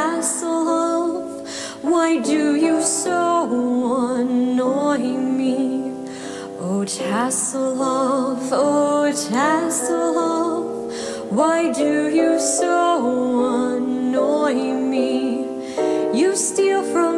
Tasslehoff, why do you so annoy me? Oh Tasslehoff, why do you so annoy me? You steal from